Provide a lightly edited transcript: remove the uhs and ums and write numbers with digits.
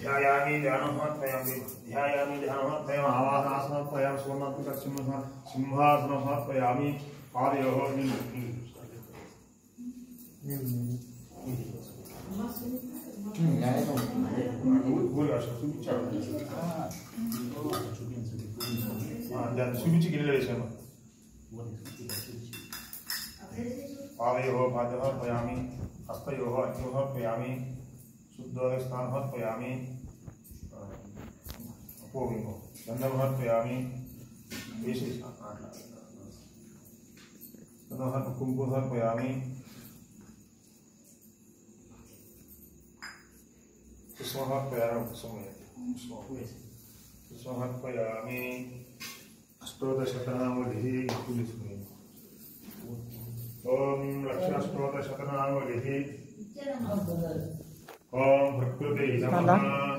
ध्यायामि ध्यानमर्पयामि ध्यायामि ध्यानमर्पयामि आवाहनासनमर्पयामि सुवर्णात्मकं सिंहासनमर्पयामि पादयोः dan subici gini lagi sama. पादयोः पादमर्पयामि हस्तयोः अग्निमर्पयामि शुद्धस्थानमर्पयामि अपूर्वं गन्धमर्पयामि कुङ्कुमर्पयामि पुष्पमर्पयामि अष्टोदशतनामवलिः ओम लक्ष्मणस्तोत्रशतनामवलिः ओम प्रकृते नमः